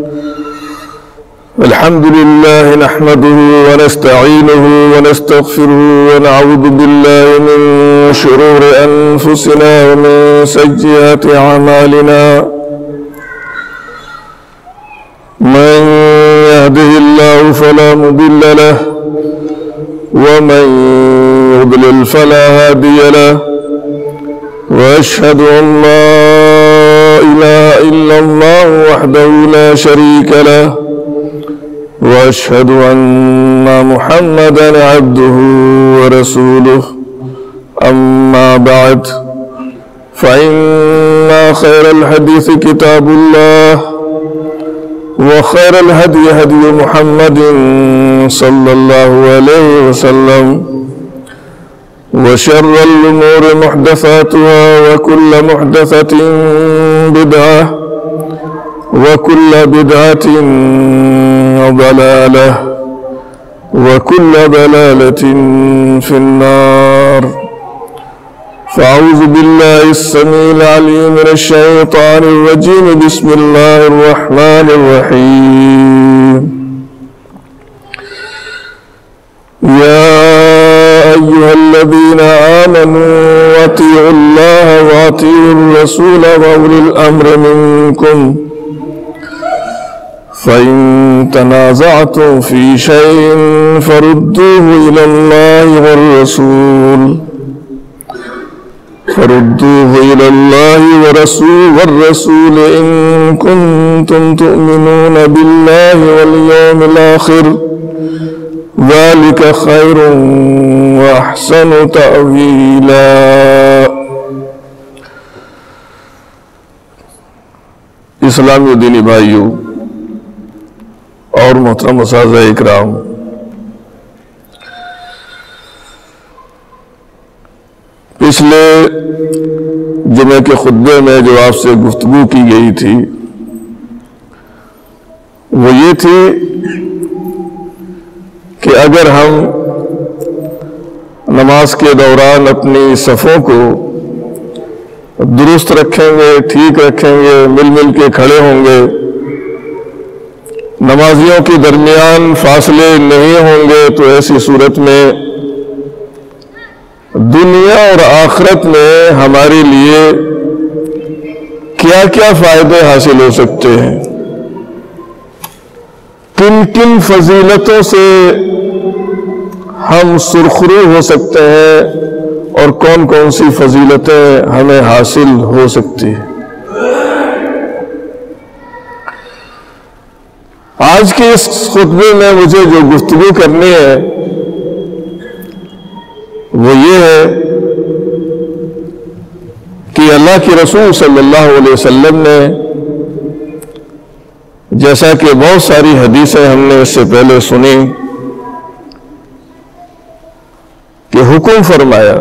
الحمد لله نحمده ونستعينه ونستغفره ونعوذ بالله من شرور أنفسنا ومن سيئات أعمالنا من يهده الله فلا مضل له ومن يضلل فلا هادي له وأشهد أن لا إله إلا الله وحده لا شريك له وأشهد أن محمدًا عبده ورسوله أما بعد فإن خير الحديث كتاب الله وخير الهدي هدي محمد صلى الله عليه وسلم وشر الأمور محدثاتها وكل محدثة بدعة وكل بدعة ضلالة وكل ضلالة في النار. فأعوذ بالله السميع العليم من الشيطان الرجيم. بسم الله الرحمن الرحيم. يا أيها الذين آمنوا أطيعوا الله وأطيعوا الرسول وأولي الأمر منكم فإن تنازعتم في شيء فردوه إلى الله والرسول إن كنتم تؤمنون بالله واليوم الآخر ذلك خير وأحسن تأويلا. اسلامی و دینی بھائیوں اور محترم اساتذہ اکرام، پچھلے جمعے کے خطبے میں جو آپ سے گفتگو کی گئی تھی وہ یہ تھی کہ اگر ہم نماز کے دوران اپنی صفوں کو درست رکھیں گے، ٹھیک رکھیں گے، مل مل کے کھڑے ہوں گے، نمازیوں کے درمیان فاصلے نہیں ہوں گے، تو ایسی صورت میں دنیا اور آخرت میں ہمارے لیے کیا کیا فائدے حاصل ہو سکتے ہیں، کن کن فضیلتوں سے ہم سرخرو ہو سکتے ہیں اور کون کون سی فضیلتیں ہمیں حاصل ہو سکتی ہیں۔ آج کے اس خطبے میں مجھے جو گفتگو کرنی ہے وہ یہ ہے کہ اللہ کے رسول صلی اللہ علیہ وسلم نے، جیسا کہ بہت ساری حدیثیں ہم نے اس سے پہلے سنی، کہ حکم فرمایا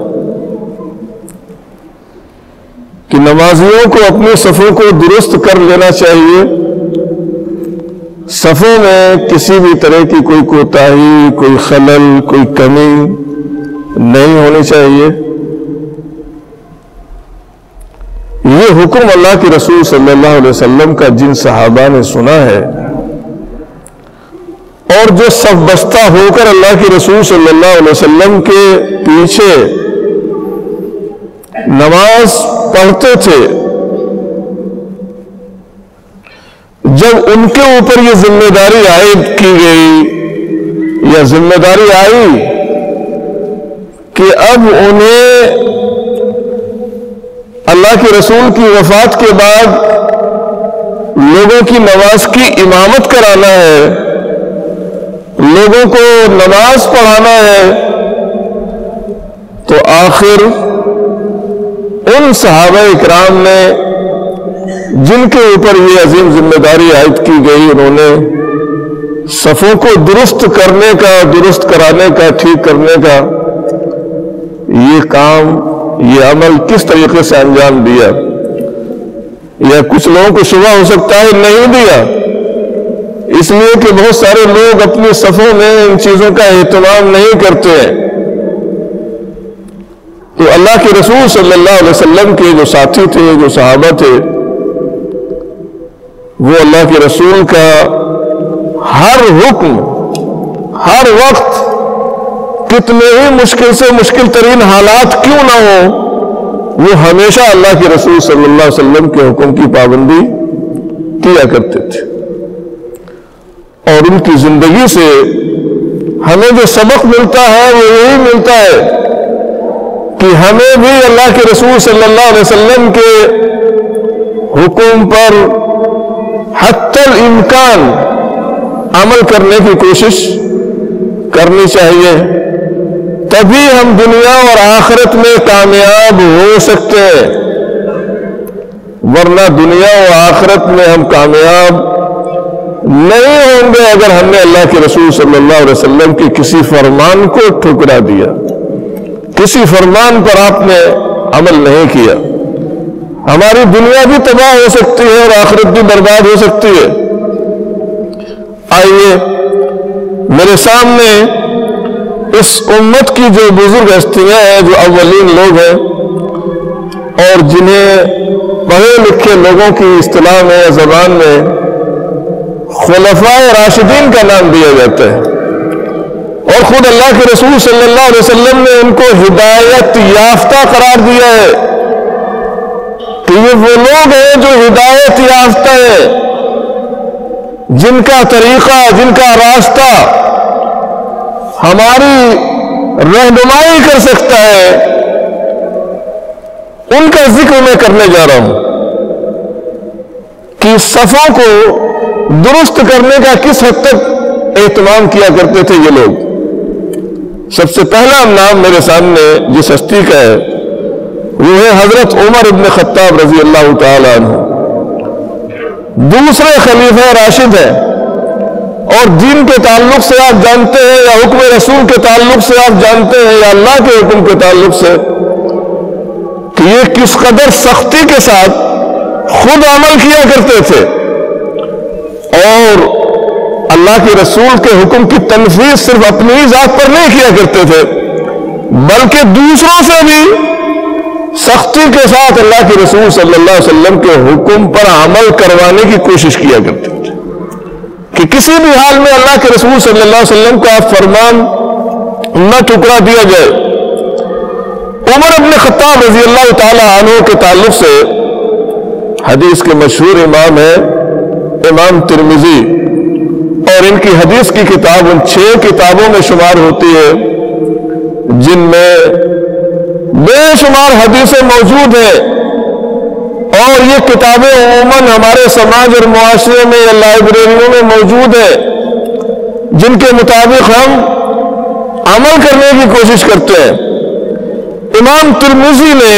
کہ نمازیوں کو اپنی صفوں کو درست کر لینا چاہیے، صفوں میں کسی بھی طرح کی کوئی کوتاہی، کوئی خلل، کوئی کمی نہیں ہونی چاہیے۔ یہ حکم اللہ کے رسول صلی اللہ علیہ وسلم کا جن صحابہ نے سنا ہے اور جو صف بستہ ہو کر اللہ کے رسول صلی اللہ علیہ وسلم کے پیچھے نماز پڑھتے تھے، جب ان کے اوپر یہ ذمہ داری عائد کی گئی یا ذمہ داری آئی کہ اب انہیں اللہ کے رسول کی وفات کے بعد لوگوں کی نماز کی امامت کرانا ہے، لوگوں کو نماز پڑھانا ہے، تو آخر ان صحابہ اکرام نے جن کے اوپر یہ عظیم ذمہ داری عائد کی گئی، انہوں نے صفوں کو درست کرنے کا، درست کرانے کا، ٹھیک کرنے کا یہ کام، یہ عمل کس طریقے سے انجام دیا۔ یا کچھ لوگوں کو شبہ ہو سکتا ہے نہیں دیا، اس لیے کہ بہت سارے لوگ اپنی صفوں میں ان چیزوں کا اہتمام نہیں کرتے ہیں۔ تو اللہ کے رسول صلی اللہ علیہ وسلم کے جو ساتھی تھے، جو صحابہ تھے، وہ اللہ کے رسول کا ہر حکم ہر وقت کتنے ہی مشکل سے مشکل ترین حالات کیوں نہ ہو، وہ ہمیشہ اللہ کے رسول صلی اللہ علیہ وسلم کے حکم کی پابندی کیا کرتے تھے۔ اور ان کی زندگی سے ہمیں جو سبق ملتا ہے وہ یہی ملتا ہے کہ ہمیں بھی اللہ کے رسول صلی اللہ علیہ وسلم کے حکم پر حتی الامکان عمل کرنے کی کوشش کرنی چاہیے، تبھی ہم دنیا اور آخرت میں کامیاب ہو سکتے ہیں، ورنہ دنیا اور آخرت میں ہم کامیاب نہیں ہوں گے اگر ہم نے اللہ کے رسول صلی اللہ علیہ وسلم کے کسی فرمان کو ٹھکرا دیا، کسی فرمان پر آپ نے عمل نہیں کیا۔ ہماری دنیا بھی تباہ ہو سکتی ہے اور آخرت بھی برباد ہو سکتی ہے۔ آئیے میرے سامنے اس امت کی جو بزرگ ہستیاں ہیں، جو اولین لوگ ہیں اور جنہیں پڑھے لکھے لوگوں کی اصطلاح میں یا زبان میں خلفاء راشدین کا نام دیا جاتا ہے، اور خود اللہ کے رسول صلی اللہ علیہ وسلم نے ان کو ہدایت یافتہ قرار دیا ہے کہ یہ وہ لوگ ہیں جو ہدایت یافتہ ہیں، جن کا طریقہ، جن کا راستہ ہماری رہنمائی کر سکتا ہے، ان کا ذکر میں کرنے جا رہا ہوں کہ صفوں کو درست کرنے کا کس حد تک اہتمام کیا کرتے تھے یہ لوگ۔ سب سے پہلا نام میرے سامنے جس ہستی کا ہے وہ ہے حضرت عمر ابن خطاب رضی اللہ تعالی عنہ، دوسرے خلیفہ راشد ہیں، اور دین کے تعلق سے آپ جانتے ہیں یا حکم رسول کے تعلق سے آپ جانتے ہیں یا اللہ کے حکم کے تعلق سے کہ یہ کس قدر سختی کے ساتھ خود عمل کیا کرتے تھے، اور اللہ کے رسول کے حکم کی تنفیذ صرف اپنی ذات پر نہیں کیا کرتے تھے بلکہ دوسروں سے بھی سختی کے ساتھ اللہ کے رسول صلی اللہ علیہ وسلم کے حکم پر عمل کروانے کی کوشش کیا کرتے تھے کہ کسی بھی حال میں اللہ کے رسول صلی اللہ علیہ وسلم کا فرمان نہ ٹکرا دیا جائے۔ عمر ابن خطاب رضی اللہ تعالی عنہ کے تعلق سے حدیث کے مشہور امام ہیں امام ترمذی، اور ان کی حدیث کی کتاب ان 6 کتابوں میں شمار ہوتی ہے جن میں بے شمار حدیثیں موجود ہیں، اور یہ کتابیں عموماً ہمارے سماج اور معاشرے میں یا لائبریریوں میں موجود ہیں جن کے مطابق ہم عمل کرنے کی کوشش کرتے ہیں۔ امام ترمذی نے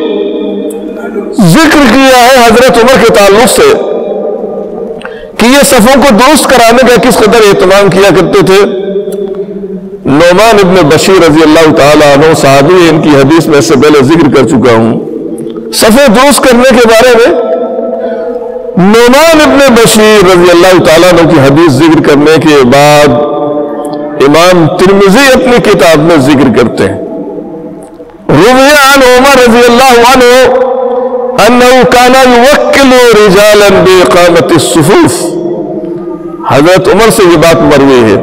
ذکر کیا ہے حضرت عمر کے تعلق سے کہ یہ صفوں کو درست کرانے کا کس قدر اہتمام کیا کرتے تھے۔ نعمان ابن بشیر رضی اللہ تعالی عنہ صحابی، ان کی حدیث میں اس سے پہلے ذکر کر چکا ہوں۔ صفیں درست کرنے کے بارے میں نعمان ابن بشیر رضی اللہ تعالیٰ عنہ کی حدیث ذکر کرنے کے بعد امام ترمذی اپنی کتاب میں ذکر کرتے ہیں، روی عن عمر رضی اللہ عنہ انه كان يوكل رجالا باقامة الصفوف، حضرت عمر سے یہ بات مروی ہے،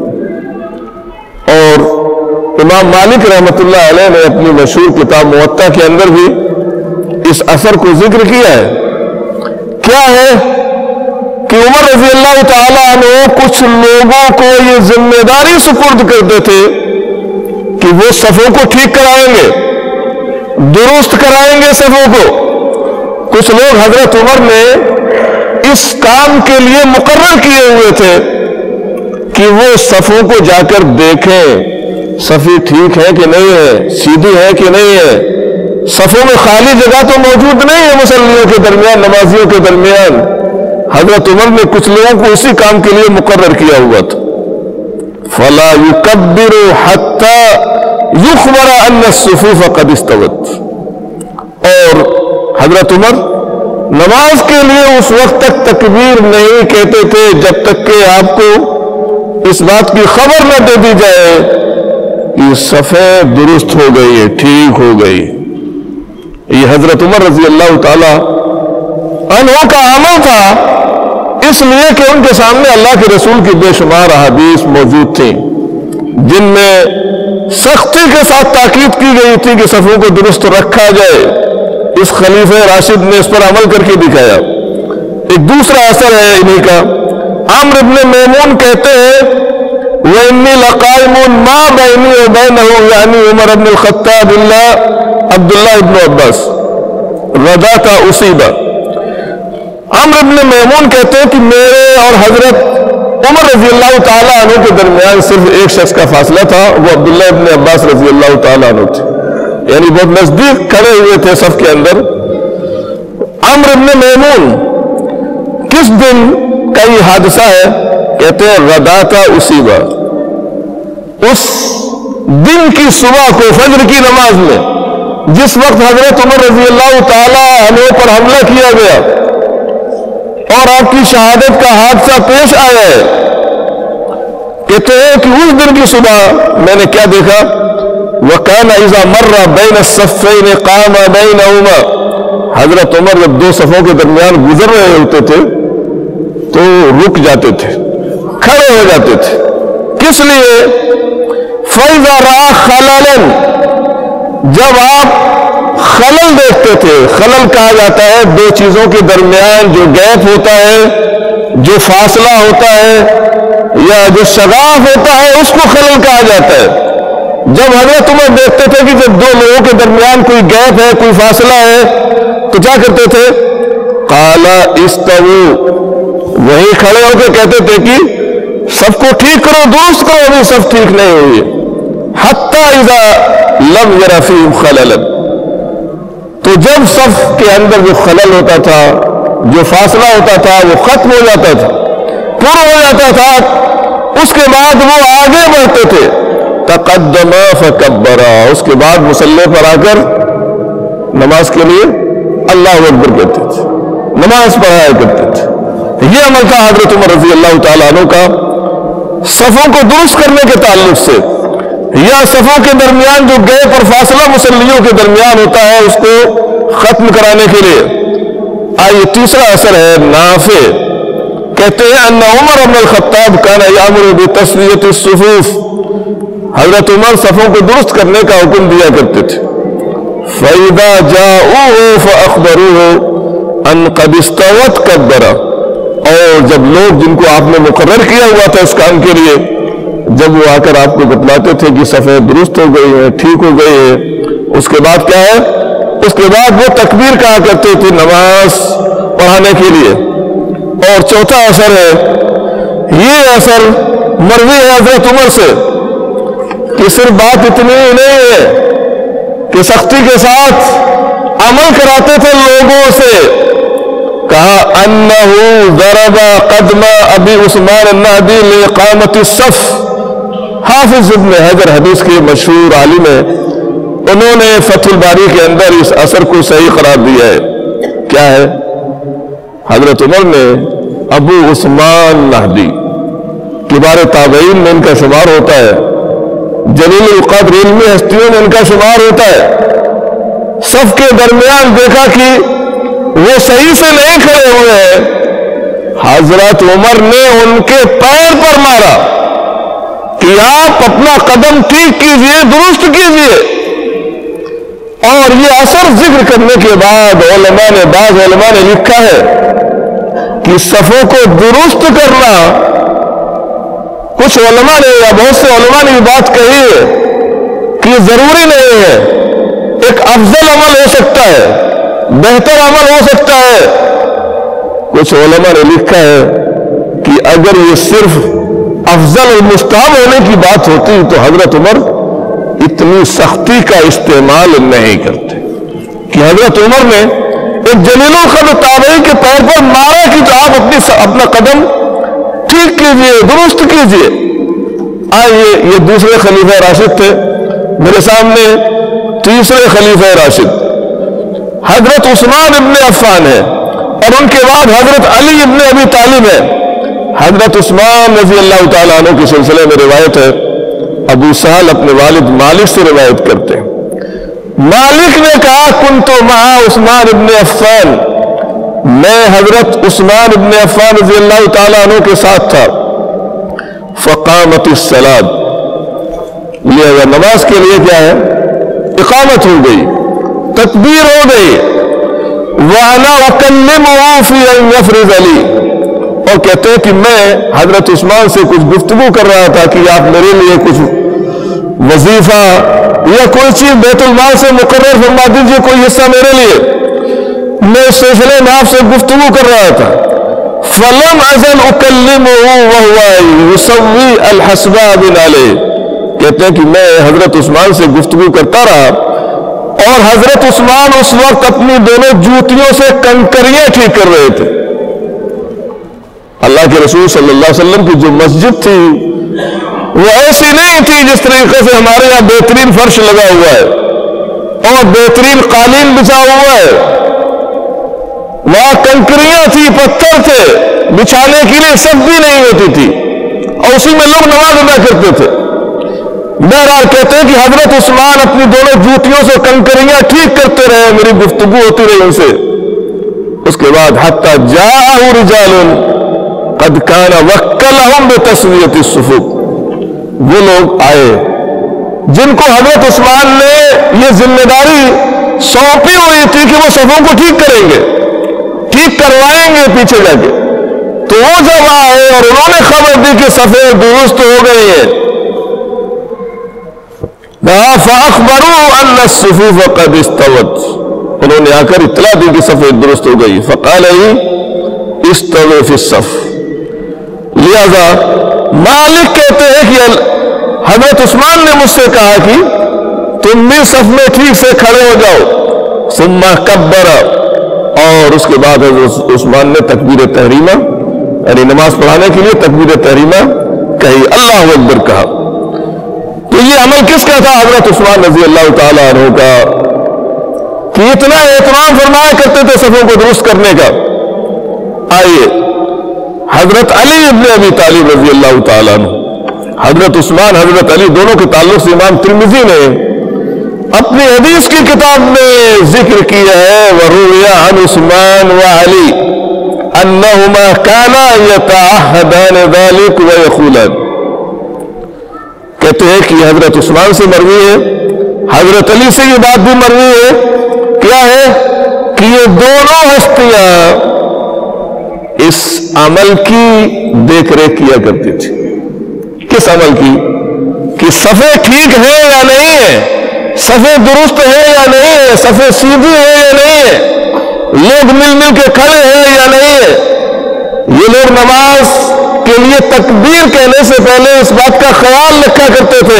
اور امام مالک رحمۃ اللہ علیہ نے اپنی مشہور کتاب موطا کے اندر بھی اس اثر کو ذکر کیا ہے۔ کیا ہے کہ عمر رضی اللہ تعالیٰ عنہ کچھ لوگوں کو یہ ذمہ داری سپرد کرتے تھے کہ وہ صفوں کو ٹھیک کرائیں گے، درست کرائیں گے صفوں کو۔ کچھ لوگ حضرت عمر نے اس کام کے لیے مقرر کیے ہوئے تھے کہ وہ صفوں کو جا کر دیکھیں صفیں ٹھیک ہے کہ نہیں ہے، سیدھی ہے کہ نہیں ہے، صفوں میں خالی جگہ تو موجود نہیں ہے مصلیوں کے درمیان، نمازیوں کے درمیان۔ حضرت عمر نے کچھ لوگوں کو اسی کام کے لیے مقرر کیا ہوا تھا۔ فَلَا يُكَبِّرُ حَتَّى يُخْبَرَ أَنَّ الصُّفُوفَ قَدْ اسْتَوَتْ، اور حضرت عمر نماز کے لیے اس وقت تک تکبیر نہیں کہتے تھے جب تک کہ آپ کو اس بات کی خبر نہ دے دی جائے کہ صفیں درست ہو گئی ہے، ٹھیک ہو گئی۔ یہ حضرت عمر رضی اللہ تعالی عنہ کا عمل تھا اس لیے کہ ان کے سامنے اللہ کے رسول کی بے شمار احادیث موجود تھیں جن میں سختی کے ساتھ تاکید کی گئی تھی کہ صفوں کو درست رکھا جائے. اس خلیفہ راشد نے اس پر عمل کر کے دکھایا. ایک دوسرا اثر ہے انہی کا. عمرو بن میمون کہتے ہیں وَإِنِّي لَقَائِمٌ مَا بَيْنِي وَبَيْنَهُ یعنی عمر بن الخطاب عبداللہ ابن عباس رَدَاتَ أُصِيبَ. عمرو بن میمون کہتے ہیں کہ میرے اور حضرت عمر رضی اللہ تعالیٰ عنہ کے درمیان صرف ایک شخص کا فاصلہ تھا, وہ عبداللہ ابن عباس رضی اللہ تعالیٰ عنہ تھے, یعنی بہت نزدیک کھڑے ہوئے تھے صف کے اندر. عمرو بن میمون کس دن کا یہ حادثہ ہے؟ کہتے ہیں رَدَاتَ أُصِيبَ, اس دن کی صبح کو فجر کی نماز میں جس وقت حضرت عمر رضی اللہ تعالیٰ عنہ پر حملہ کیا گیا اور آپ کی شہادت کا حادثہ پیش آیا ہے, کہتے ہیں کہ اس دن کی صبح میں نے کیا دیکھا؟ وَكَانَ إِذَا مَرَّ بَيْنَ الصَّفَّيْنِ قَامَ بَيْنَهُمَا. حضرت عمر جب دو صفوں کے درمیان گزر رہے ہوتے تھے تو رک جاتے تھے, کھڑے ہو جاتے تھے. کس لیے؟ فَإِذَا رَأَى خَلَلًا, جب آپ خلل دیکھتے تھے. خلل کہا جاتا ہے دو چیزوں کے درمیان جو گیپ ہوتا ہے, جو فاصلہ ہوتا ہے یا جو شگاف ہوتا ہے, اس کو خلل کہا جاتا ہے. جب حضرت عمر دیکھتے تھے کہ جب دو لوگوں کے درمیان کوئی گیپ ہے, کوئی فاصلہ ہے, تو کیا کرتے تھے؟ قال استووا, وہی کھڑے ہو کے کہتے تھے کہ سب کو ٹھیک کرو, درست کرو, ابھی سب ٹھیک نہیں ہوئی. حتی اذا لم ير فيهم خللا, تو جب صف کے اندر جو خلل ہوتا تھا, جو فاصلہ ہوتا تھا, وہ ختم ہو جاتا تھا, پورا ہو جاتا تھا, اس کے بعد وہ آگے بڑھتے تھے. تقدم فکبر, اس کے بعد مصلی پر آ کر نماز کے لیے اللہ اکبر کہتے تھے, نماز پڑھایا کرتے تھے. یہ عمل تھا حضرت عمر رضی اللہ تعالیٰ عنہ کا صفوں کو درست کرنے کے تعلق سے, یا صفوں کے درمیان جو گیپ اور فاصلہ مصلیوں کے درمیان ہوتا ہے اس کو ختم کرانے کے لیے. آئیے تیسرا اثر ہے نافع. کہتے ہیں ان عمر بن الخطاب کان یامر بتسویۃ الصفوف, حضرت عمر صفوں کو درست کرنے کا حکم دیا کرتے تھے. فَإِذَا جَاءُوهُ فَأَخْبَرُوهُ أَنْ قَدْ اسْتَوَتْ كَبَّرَ, اور جب لوگ جن کو آپ نے مقرر کیا ہوا تھا اس کام کے لیے, جب وہ آ کر آپ کو بتلاتے تھے کہ صفیں درست ہو گئی ہیں, ٹھیک ہو گئی ہیں, اس کے بعد کیا ہے؟ اس کے بعد وہ تکبیر کہا کرتے تھے نماز پڑھانے کے لیے. اور چوتھا اثر ہے, یہ اثر مروی ہے حضرت عمر سے کہ صرف بات اتنی ہی نہیں ہے کہ سختی کے ساتھ عمل کراتے تھے لوگوں سے. کہا انہو ضرب قدم ابی عثمان النہدی لإقامت الصف. حافظ ابن حجر حدیث کے مشہور عالم ہیں, انہوں نے فتح الباری کے اندر اس اثر کو صحیح قرار دیا ہے. کیا ہے؟ حضرت عمر نے ابو عثمان نہدی, کبار تابعین میں ان کا شمار ہوتا ہے, جلیل القدر علمی ہستیوں میں ان کا شمار ہوتا ہے, صف کے درمیان دیکھا کہ وہ صحیح سے نہیں کھڑے ہوئے ہیں. حضرت عمر نے ان کے پیر پر مارا کہ آپ اپنا قدم ٹھیک کیجئے, درست کیجئے. اور یہ اثر ذکر کرنے کے بعد بعض علماء نے لکھا ہے کہ صفوں کو درست کرنا, کچھ علماء نے یا بہت سے علماء نے یہ بات کہی ہے کہ ضروری نہیں ہے, ایک افضل عمل ہو سکتا ہے, بہتر عمل ہو سکتا ہے. کچھ علماء نے لکھا ہے کہ اگر یہ صرف افضل اور مستحب ہونے کی بات ہوتی تو حضرت عمر اتنی سختی کا استعمال نہیں کرتے. کہ حضرت عمر نے ایک جلیل القدر تابعی کے پیر پر مارا کہ تو آپ اپنا قدم ٹھیک کیجئے, درست کیجئے. آئیے یہ دوسرے خلیفہ راشد تھے, میرے سامنے تیسرے خلیفہ راشد حضرت عثمان ابن عفان ہے, اور ان کے بعد حضرت علی ابن ابی طالب ہے. حضرت عثمان رضی اللہ تعالیٰ عنہ کے سلسلے میں روایت ہے, ابو سہل اپنے والد مالک سے روایت کرتے ہیں. مالک نے کہا کنتو مع عثمان ابن عفان, میں حضرت عثمان ابن عفان رضی اللہ تعالیٰ عنہ کے ساتھ تھا. فقامت الصلاۃ، لہذا نماز کے لیے کیا ہے؟ اقامت ہو گئی، تکبیر ہو گئی. وَأَنَا أُكَلِّمُهُ فِي أَنْ يَفْرِضَ لِي، اور کہتے ہیں کہ میں حضرت عثمان سے کچھ گفتگو کر رہا تھا کہ آپ میرے لیے کچھ وظیفہ یا کوئی چیز بیت المال سے مقرر فرما دیجیے، کوئی حصہ میرے لیے. میں اس سلسلے میں آپ سے گفتگو کر رہا تھا. فَلَمْ أَزَلْ أُكَلِّمُهُ وَهُوَ يُسَوِّي الْحَسْبَاءَ بِنَعْلِهِ، کہتے ہیں کہ میں حضرت عثمان سے گفتگو کرتا رہا اور حضرت عثمان اس وقت اپنی دونوں جوتیوں سے کنکریاں ٹھیک کر رہے تھے. اللہ کے رسول صلی اللہ علیہ وسلم کی جو مسجد تھی وہ ایسی نہیں تھی جس طریقے سے ہمارے یہاں بہترین فرش لگا ہوا ہے اور بہترین قالین بچھا ہوا ہے. وہاں کنکریاں تھی، پتھر تھے، بچھانے کے لیے سب بھی نہیں ہوتی تھی اور اسی میں لوگ نماز ادا کرتے تھے. بہرحال کہتے ہیں کہ حضرت عثمان اپنی دونوں جوتیوں سے کنکریاں ٹھیک کرتے رہے، میری گفتگو ہوتی رہی ان سے. اس کے بعد حتی جاءہ رجال قد کان وکلہم بتسویۃ الصفوف، وہ لوگ آئے جن کو حضرت عثمان نے یہ ذمہ داری سونپی ہوئی تھی کہ وہ صفوں کو ٹھیک کریں گے، ٹھیک کروائیں گے پیچھے جا کے. تو وہ جب آئے اور انہوں نے خبر دی کہ صفیں درست ہو گئی ہیں، فَأَخْبَرُوا أَنَّ الصُّفُوفَ قَدْ اسْتَوَتْ، انہوں نے آ کر اطلاع دی کہ صفیں درست ہو گئی. فَقَالَ اسْتَوُوا فِي الصَّفِّ، لہذا مالک کہتے ہیں کہ حضرت عثمان نے مجھ سے کہا کہ تم بھی صف میں ٹھیک سے کھڑے ہو جاؤ. ثم کبر، اور اس کے بعد حضرت عثمان نے تکبیر تحریمہ یعنی نماز پڑھانے کے لیے تکبیر تحریمہ کہی، اللہ اکبر کہا. تو یہ عمل کس کا تھا؟ حضرت عثمان رضی اللہ تعالیٰ عنہ کا، کہ اتنا اہتمام فرمایا کرتے تھے صفوں کو درست کرنے کا. آئیے حضرت علی ابن ابی طالب رضی اللہ تعالیٰ عنہ، حضرت عثمان حضرت علی دونوں کے تعلق سے امام ترمذی نے اپنی حدیث کی کتاب میں ذکر کیا ہے. وروی عن عثمان وعلی انہما کانا یتعہدان ذلک ویقولان، کہتے ہیں کہ حضرت عثمان سے مروی ہے، حضرت علی سے یہ بات بھی مروی ہے. کیا ہے کہ یہ دونوں ہستیاں اس عمل کی دیکھ ریکھ کیا کرتی تھی. کس عمل کی؟ کہ صفیں ٹھیک ہیں یا نہیں ہے، صفیں درست ہیں یا نہیں ہے، صفیں سیدھی ہیں یا نہیں ہے، لوگ مل مل کے کھڑے ہیں یا نہیں ہے. یہ لوگ نماز کے لیے تکبیر کہنے سے پہلے اس بات کا خیال رکھا کرتے تھے.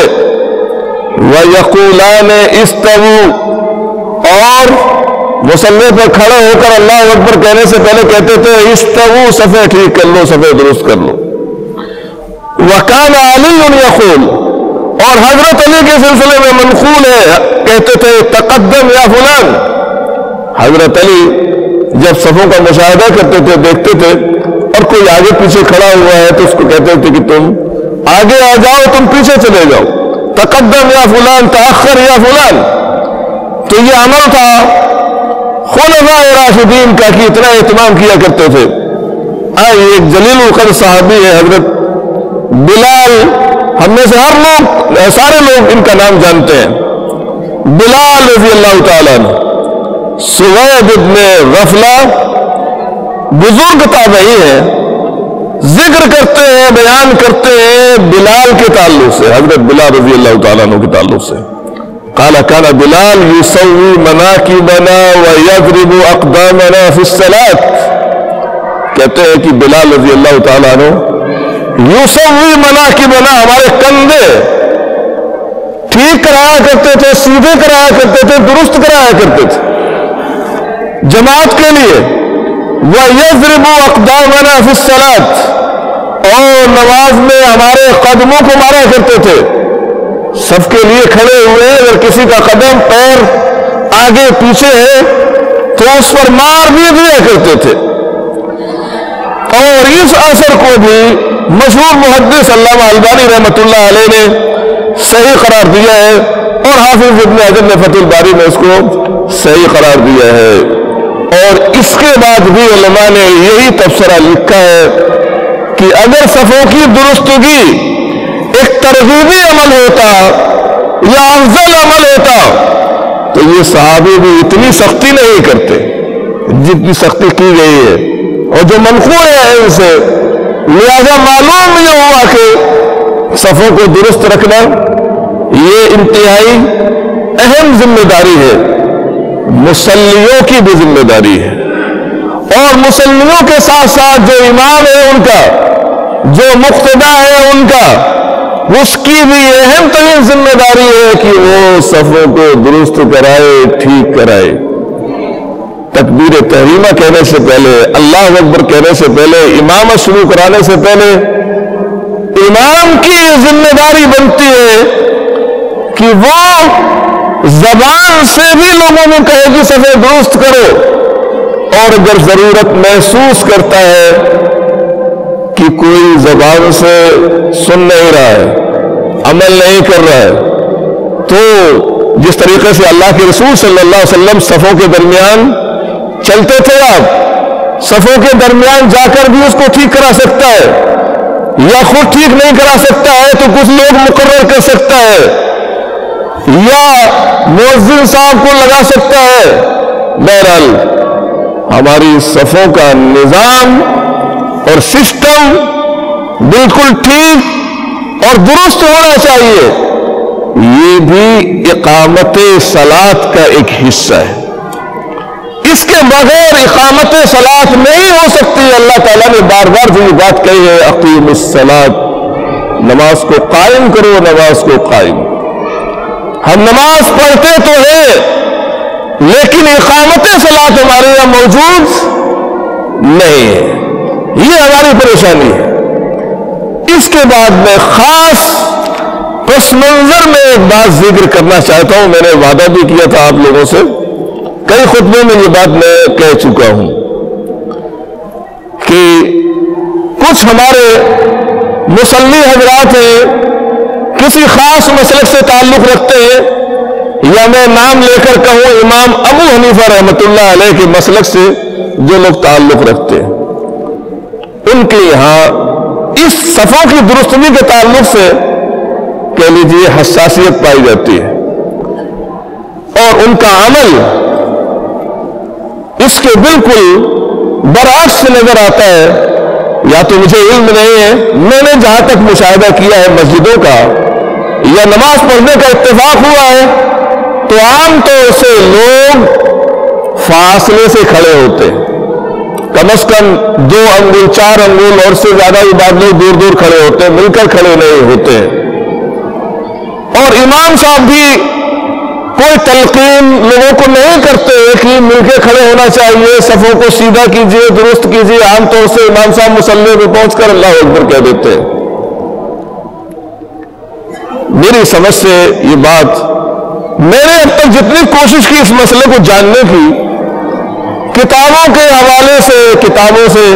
وَيَقُولَانِ اسْتَوُوا، اور مصلی پر کھڑے ہو کر اللہ اکبر کہنے سے پہلے کہتے تھے استووا، صفیں ٹھیک کر لو، صفیں درست کر لو. وَكَانَ عَلِيٌّ يَقُولُ، اور حضرت علی کے سلسلے میں منقول ہے، کہتے تھے تقدم یا فلان. حضرت علی جب صفوں کا مشاہدہ کرتے تھے، دیکھتے تھے اور کوئی آگے پیچھے کھڑا ہوا ہے تو اس کو کہتے تھے کہ تم آگے آ جاؤ، تم پیچھے چلے جاؤ، تقدم یا فلان، تاخر یا فلان. تو یہ عمل تھا خلفاء راشدین کا کہ اتنا اہتمام کیا کرتے تھے. ایک جلیل القدر صحابی ہے حضرت بلال، ہم میں سے ہر لوگ سارے لوگ ان کا نام جانتے ہیں، بلال رضی اللہ تعالیٰ عنہ. سوید ابن غفلہ بزرگ تابعی ہیں، ذکر کرتے ہیں، بیان کرتے ہیں بلال کے تعلق سے، حضرت بلال رضی اللہ تعالیٰ عنہ کے تعلق سے. قال كان بلال يسوي مناكبنا ويضرب اقدامنا في الصلاة، کہتے ہیں کہ بلال رضی اللہ تعالیٰ عنہ یسوی مناکبنا، ہمارے کندھے ٹھیک کرایا کرتے تھے، سیدھے کرایا کرتے تھے، درست کرایا کرتے تھے جماعت کے لیے. وَيَضْرِبُ أَقْدَامَنَا فِي الصَّلَاةِ، اور نماز میں ہمارے قدموں کو مارا کرتے تھے. صف کے لیے کھڑے ہوئے، اگر کسی کا قدم پیر آگے پیچھے ہے تو اس پر مار بھی دیا کرتے تھے. اور اس اثر کو بھی مشہور محدث علامہ البانی رحمۃ اللہ علیہ نے صحیح قرار دیا ہے، اور حافظ ابن حجر نے فتح الباری میں اس کو صحیح قرار دیا ہے. اور اس کے بعد بھی علماء نے یہی تبصرہ لکھا ہے کہ اگر صفوں کی درستگی ایک ترغیبی عمل ہوتا یا افضل عمل ہوتا تو یہ صحابی بھی اتنی سختی نہیں کرتے جتنی سختی کی گئی ہے اور جو منقول ہے ان سے. لہذا معلوم یہ ہوا کہ صفوں کو درست رکھنا یہ انتہائی اہم ذمہ داری ہے. مصلیوں کی بھی ذمہ داری ہے اور مصلیوں کے ساتھ ساتھ جو امام ہے ان کا، جو مقتدا ہے ان کا، اس کی بھی اہم ترین ذمہ داری ہے کہ وہ صفوں کو درست کرائے، ٹھیک کرائے. تکبیر تحریمہ کہنے سے پہلے، اللہ اکبر کہنے سے پہلے، امامت شروع کرانے سے پہلے امام کی ذمہ داری بنتی ہے کہ وہ زبان سے بھی لوگوں میں کہے کہ صفیں درست کرو، اور اگر ضرورت محسوس کرتا ہے کہ کوئی زبان سے سن نہیں رہا ہے، عمل نہیں کر رہا ہے، تو جس طریقے سے اللہ کے رسول صلی اللہ علیہ وسلم صفوں کے درمیان چلتے تھے، آپ صفوں کے درمیان جا کر بھی اس کو ٹھیک کرا سکتا ہے، یا خود ٹھیک نہیں کرا سکتا ہے تو کچھ لوگ مقرر کر سکتا ہے، یا مؤذن صاحب کو لگا سکتا ہے. بہرحال ہماری صفوں کا نظام اور سسٹم بالکل ٹھیک اور درست ہونا چاہیے. یہ بھی اقامت صلاۃ کا ایک حصہ ہے. اس کے بغیر اقامت صلاۃ نہیں ہو سکتی. اللہ تعالیٰ نے بار بار جو یہ بات کہی ہے، اقیم الصلاۃ، نماز کو قائم کرو، نماز کو قائم. ہم نماز پڑھتے تو ہیں لیکن اقامت صلاۃ ہمارے یہاں موجود نہیں ہے. یہ ہماری پریشانی ہے. اس کے بعد میں خاص پس منظر میں ایک بات ذکر کرنا چاہتا ہوں. میں نے وعدہ بھی کیا تھا آپ لوگوں سے، کئی خطبوں میں یہ بات میں کہہ چکا ہوں کہ کچھ ہمارے مصلی حضرات ہیں، کسی خاص مسلک سے تعلق رکھتے ہیں، یا میں نام لے کر کہوں امام ابو حنیفہ رحمۃ اللہ علیہ کے مسلک سے جو لوگ تعلق رکھتے ہیں، ان کے یہاں اس صفوں کی درستگی کے تعلق سے کہہ لیجیے حساسیت پائی جاتی ہے، اور ان کا عمل اس کے بالکل برعکس نظر آتا ہے. یا تو مجھے علم نہیں ہے، میں نے جہاں تک مشاہدہ کیا ہے مسجدوں کا یا نماز پڑھنے کا اتفاق ہوا ہے تو عام طور سے لوگ فاصلے سے کھڑے ہوتے ہیں، کم از کم 2 انگل 4 انگل اور سے زیادہ ہی بعد لوگ دور دور کھڑے ہوتے ہیں، مل کر کھڑے نہیں ہوتے ہیں. اور امام صاحب بھی کوئی تلقین لوگوں کو نہیں کرتے کہ مل کے کھڑے ہونا چاہیے، صفوں کو سیدھا کیجئے، درست کیجئے. عام طور سے امام صاحب مصلی پہ پہنچ کر اللہ اکبر کہہ دیتے ہیں. میری سمجھ سے یہ بات، میں نے اب تک جتنی کوشش کی اس مسئلے کو جاننے کی، کتابوں کے حوالے سے، کتابوں سے،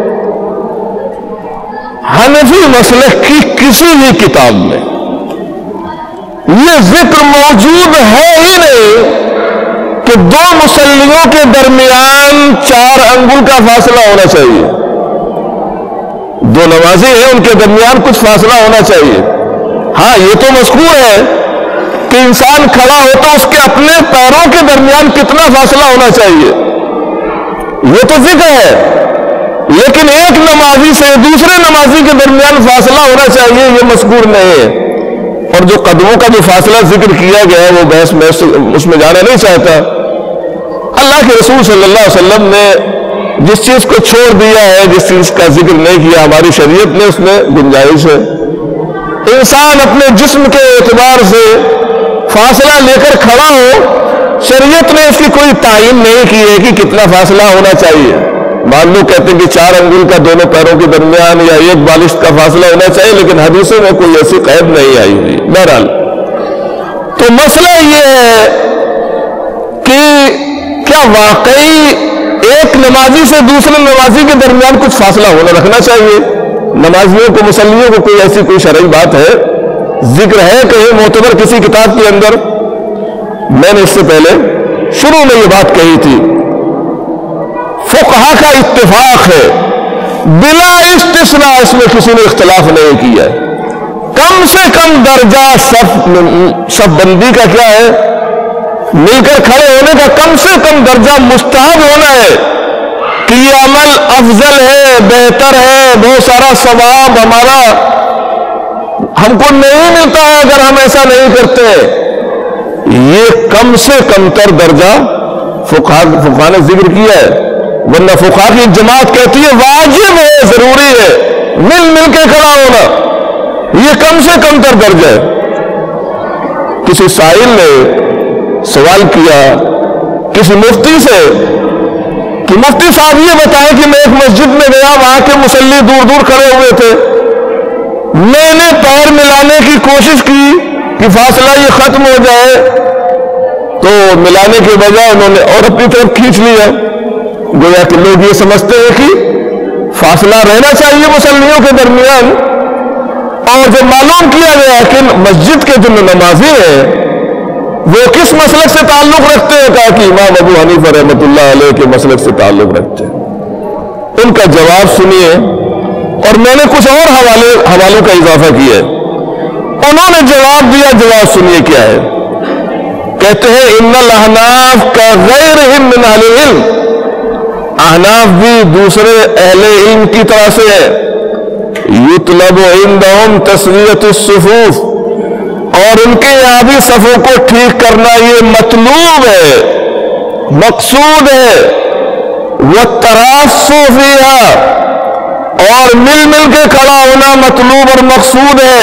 حنفی مسلک کی کسی بھی کتاب میں یہ ذکر موجود ہے ہی نہیں کہ 2 مصلیوں کے درمیان 4 انگل کا فاصلہ ہونا چاہیے. 2 نمازی ہیں، ان کے درمیان کچھ فاصلہ ہونا چاہیے. ہاں یہ تو مذکور ہے کہ انسان کھڑا ہو تو اس کے اپنے پیروں کے درمیان کتنا فاصلہ ہونا چاہیے، یہ تو ذکر ہے. لیکن ایک نمازی سے دوسرے نمازی کے درمیان فاصلہ ہونا چاہیے، یہ مذکور نہیں ہے. اور جو قدموں کا جو فاصلہ ذکر کیا گیا ہے وہ بحث میں اس میں جانا نہیں چاہتا. اللہ کے رسول صلی اللہ علیہ وسلم نے جس چیز کو چھوڑ دیا ہے، جس چیز کا ذکر نہیں کیا، ہماری شریعت نے اس میں گنجائش ہے. انسان اپنے جسم کے اعتبار سے فاصلہ لے کر کھڑا ہو، شریعت نے اس کی کوئی تعین نہیں کی ہے کہ کتنا فاصلہ ہونا چاہیے. بعض لوگ کہتے ہیں کہ 4 انگل کا دونوں پیروں کے درمیان یا 1 بالشت کا فاصلہ ہونا چاہیے، لیکن حدیثوں میں کوئی ایسی قید نہیں آئی ہوئی. بہرحال تو مسئلہ یہ ہے کہ کیا واقعی ایک نمازی سے دوسرے نمازی کے درمیان کچھ فاصلہ ہونا رکھنا چاہیے؟ نمازیوں کو، مصلیوں کو کوئی ایسی کوئی شرعی بات ہے، ذکر ہے کہیں معتبر کسی کتاب کے اندر؟ میں نے اس سے پہلے شروع میں یہ بات کہی تھی فقہا کا اتفاق ہے، بلا استثناء اس میں کسی نے اختلاف نہیں کیا ہے، کم سے کم درجہ صف بندی کا کیا ہے، مل کر کھڑے ہونے کا کم سے کم درجہ مستحب ہونا ہے کہ یہ عمل افضل ہے، بہتر ہے، بہت سارا ثواب ہمارا ہم کو نہیں ملتا ہے اگر ہم ایسا نہیں کرتے۔ یہ کم سے کم تر درجہ فقہا نے ذکر کیا ہے، ورنہ فقہا کی جماعت کہتی ہے واجب ہے، ضروری ہے مل کے کھڑا ہونا، یہ کم سے کم تر درجہ ہے۔ کسی سائل نے سوال کیا کسی مفتی سے کہ مفتی صاحب یہ بتائیں کہ میں ایک مسجد میں گیا، وہاں کے مصلی دور دور کھڑے ہوئے تھے، میں نے پیر ملانے کی کوشش کی کہ فاصلہ یہ ختم ہو جائے، تو ملانے کے بجائے انہوں نے اور اپنی طرف کھینچ لیا۔ گویا کہ لوگ یہ سمجھتے ہیں کہ فاصلہ رہنا چاہیے مصلیوں کے درمیان، اور جب معلوم کیا گیا کہ مسجد کے جو نمازی ہیں وہ کس مسلک سے تعلق رکھتے ہیں، کہا کہ امام ابو حنیفہ رحمۃ اللہ علیہ کے مسلک سے تعلق رکھتے ہیں۔ ان کا جواب سنیے، اور میں نے کچھ اور حوالوں کا اضافہ کیا ہے۔ انہوں نے جواب دیا، جواب سنیے کیا ہے، کہتے ہیں ان الاحناف کا غیرہم من اہل العلم، احناف بھی دوسرے اہل علم کی طرح سے ہے، یطلب عندہم تسویۃ الصفوف، اور ان کے یہاں بھی صفوں کو ٹھیک کرنا یہ مطلوب ہے، مقصود ہے، والتراص فیہا، اور مل کے کھڑا ہونا مطلوب اور مقصود ہے،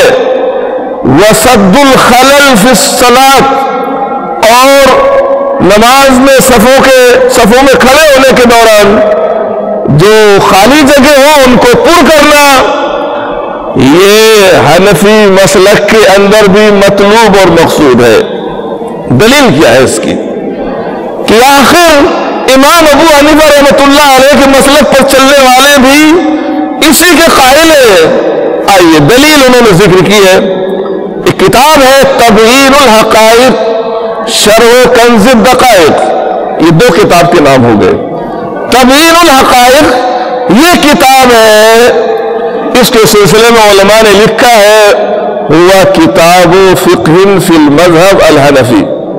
وسد الخلل فی الصلاۃ، اور نماز میں صفوں میں کھڑے ہونے کے دوران جو خالی جگہ ہو ان کو پر کرنا، یہ حنفی مسلک کے اندر بھی مطلوب اور مقصود ہے۔ دلیل کیا ہے اس کی کہ آخر امام ابو حنیفہ رحمۃ اللہ علیہ کے مسلک پر چلنے والے بھی اسی کے قائل ہیں۔ آئیے دلیل انہوں نے ذکر کی ہے، ایک کتاب ہے تبیین الحقائق شرح کنز الدقائق، یہ دو کتاب کے نام ہو گئے۔ تبیین الحقائق یہ کتاب ہے، اس کے سلسلے میں علماء نے لکھا ہے ہوا کتاب فقہ فی المذہب الحنفی،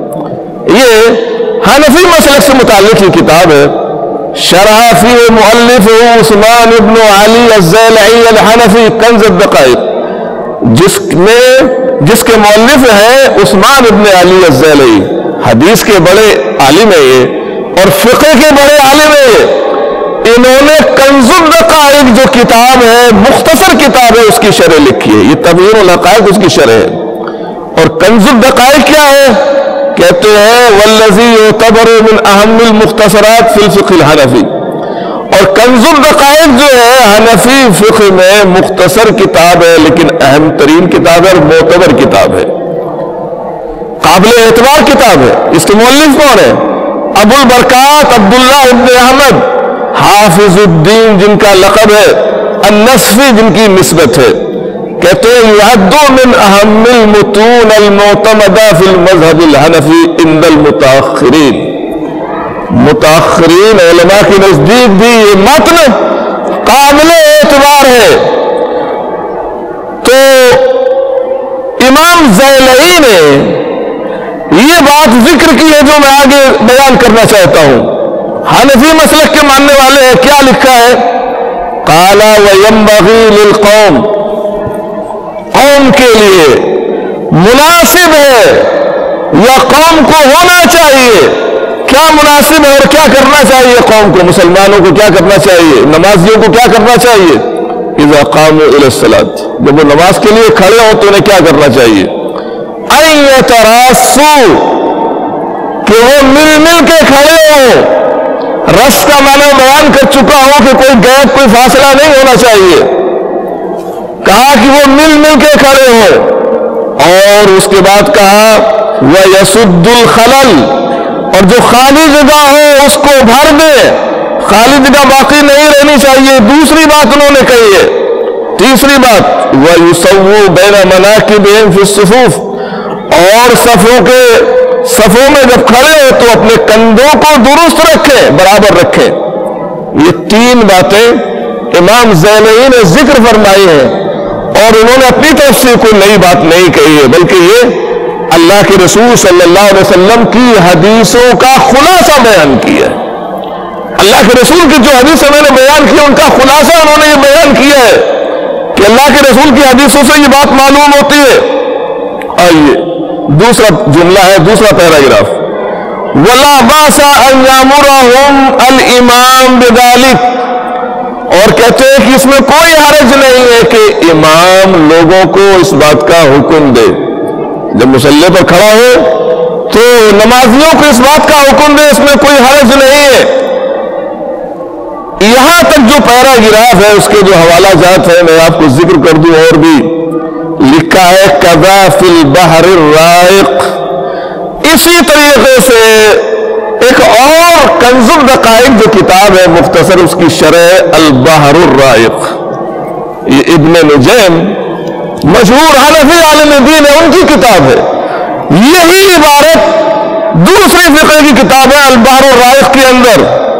یہ حنفی مسلک سے متعلق یہ کتاب ہے۔ شرح فی مؤلف عثمان ابن علی الزیلعی الحنفی کنز الدقائق، جس کے مؤلف ہیں عثمان ابن علی الزیلعی، حدیث کے بڑے عالم ہیں یہ، اور فقہ کے بڑے عالم ہیں یہ۔ انہوں نے کنز الدقائق جو کتاب ہے، مختصر کتاب ہے، اس کی شرح لکھی ہے، یہ تبیین الحقائق اس کی شرح ہے۔ اور کنز الدقائق کیا ہے؟ کہتے ہیں والذی یعتبر من اہم المختصرات فی الفقہ الحنفی، اور کنز الدقائق جو ہے حنفی فقہ میں مختصر کتاب ہے، لیکن اہم ترین کتاب ہے اور معتبر کتاب ہے، قابل اعتبار کتاب ہے۔ اس کے مؤلف کون ہے؟ ابو البرکات عبداللہ ابن احمد حافظ الدین، جن کا لقب ہے النصفی، جن کی نسبت ہے۔ کہتے ہیں یعد من اہم المتون المعتمدہ فی المذہب الحنفی عند المتاخرین، متاخرین علماء کے نزدیک بھی یہ متن قابل اعتبار ہے۔ تو امام زیلعی نے یہ بات ذکر کی ہے جو میں آگے بیان کرنا چاہتا ہوں۔ حنفی مسلک کے ماننے والے ہیں، کیا لکھا ہے؟ قال وینبغی للقوم، قوم کے لیے مناسب ہے یا قوم کو ہونا چاہیے، کیا مناسب ہے اور کیا کرنا چاہیے قوم کو، مسلمانوں کو کیا کرنا چاہیے، نمازیوں کو کیا کرنا چاہیے؟ اذا قاموا الى الصلاۃ، جب وہ نماز کے لیے کھڑے ہوں تو انہیں کیا کرنا چاہیے؟ ان یتراصوا، کہ وہ مل کے کھڑے ہوں۔ رس کا معنی بیان کر چکا ہوں کہ کوئی گیپ، کوئی فاصلہ نہیں ہونا چاہیے، کہا کہ وہ مل کے کھڑے ہوں، اور اس کے بعد کہا وَيَسُدُّ الْخَلَلْ، اور جو خالی جگہ ہو اس کو بھر دے، خالی جگہ باقی نہیں رہنی چاہیے۔ دوسری بات انہوں نے کہی ہے، تیسری بات وَيُسَوُّ بَيْنَ مَنَاكِبِهِمْ فِي الصُّفُوفِ، اور صفوں میں جب کھڑے ہو تو اپنے کندھوں کو درست رکھیں، برابر رکھیں۔ یہ تین باتیں امام زیلعی نے ذکر فرمائی ہیں، اور انہوں نے اپنی طرف سے کوئی نئی بات نہیں کہی ہے، بلکہ یہ اللہ کے رسول صلی اللہ علیہ وسلم کی حدیثوں کا خلاصہ بیان کیا ہے۔ اللہ کے رسول کی جو حدیثیں میں نے بیان کی ان کا خلاصہ انہوں نے یہ بیان کیا ہے کہ اللہ کے رسول کی حدیثوں سے یہ بات معلوم ہوتی ہے۔ آئیے دوسرا جملہ ہے، دوسرا پیراگراف، وَلَا بَأْسَ أَن يَأْمُرَهُمْ الْإِمَامُ بِذَلِكَ، اور کہتے ہیں کہ اس میں کوئی حرج نہیں ہے کہ امام لوگوں کو اس بات کا حکم دے، جب مصلی پر کھڑا ہو تو نمازیوں کو اس بات کا حکم دے، اس میں کوئی حرج نہیں ہے۔ یہاں تک جو پیراگراف ہے اس کے جو حوالہ جات ہیں میں آپ کو ذکر کر دوں، اور بھی لکھا ہے قضا فی البحر الرائق۔ اسی طریقے سے ایک اور کنز الدقائق جو کتاب ہے مختصر، اس کی شرح البحر الرائق، یہ ابن نجیم مشہور حنفی عالم دین ہے، ان کی کتاب ہے۔ یہی عبارت دوسری فقہ کی کتاب ہے البحر الرائق کے اندر،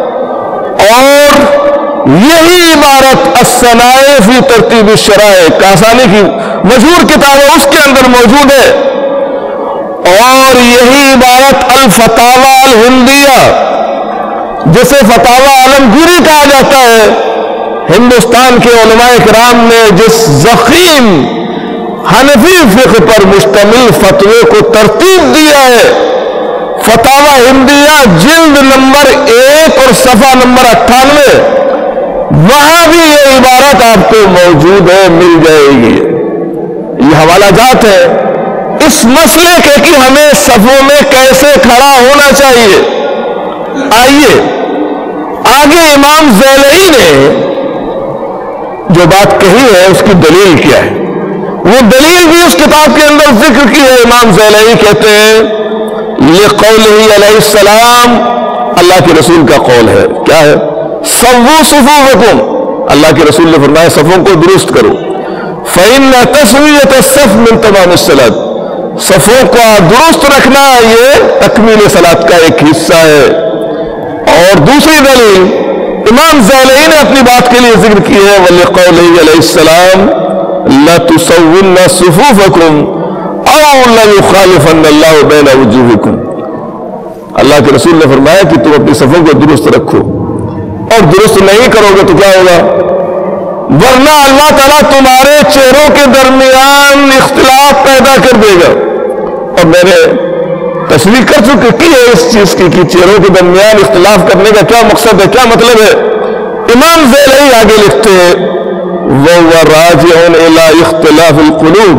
اور یہی عبارت الصنائع فی ترتیب الشرائع کاسانی کی مشہور کتاب ہے، اس کے اندر موجود ہے، اور یہی عبارت الفتاوی الہندیہ جسے فتاوی عالمگیری کہا جاتا ہے، ہندوستان کے علماء کرام نے جس ضخیم حنفی فقہ پر مشتمل فتوے کو ترتیب دیا ہے، فتاوی ہندیہ جلد نمبر 1 اور صفحہ نمبر 98، وہاں بھی یہ عبارت آپ کو موجود ہے، مل جائے گی۔ یہ حوالہ جات ہے اس مسئلے کے کہ ہمیں صفوں میں کیسے کھڑا ہونا چاہیے۔ آئیے آگے امام زیلعی نے جو بات کہی ہے اس کی دلیل کیا ہے، وہ دلیل بھی اس کتاب کے اندر ذکر کی ہے۔ امام زیلعی کہتے ہیں لِقَوْلِهِ علیہ السلام، اللہ کے رسول کا قول ہے، کیا ہے؟ سَوُّوا صُفُوفَكُمْ، اللہ کے رسول نے فرمایا صفوں کو درست کرو، فَإِنَّ تَسْوِيَةَ الصَّفْ مِن تَمَامِ الصَّلَاةِ، صفوں کو درست رکھنا یہ تکمیل صلاۃ کا ایک حصہ ہے۔ اور دوسری دلیل امام زیلعی نے اپنی بات کے لیے ذکر کی ہے وَلِقَوْلِهِ علیہ السلام لَتُسَوُّنَّ صُفُوفَكُمْ أَوْ لَيُخَالِفَنَّ اللَّهُ بَيْنَ وُجُوهِكُمْ، اللہ کے رسول نے فرمایا کہ تم اپنی صفوں کو درست رکھو، اور درست نہیں کرو گے تو کیا ہوگا؟ ورنہ اللہ تعالیٰ تمہارے چہروں کے درمیان اختلاف پیدا کر دے گا۔ اور میں نے تشریح کر چکے کی ہے اس چیز کی کہ چہروں کے درمیان اختلاف کرنے کا کیا مقصد ہے، کیا مطلب ہے۔ امام زیلعی آگے لکھتے ہیں وَهُوَ رَاجِعٌ إِلَىٰ اخْتِلَافِ الْقُلُوبِ،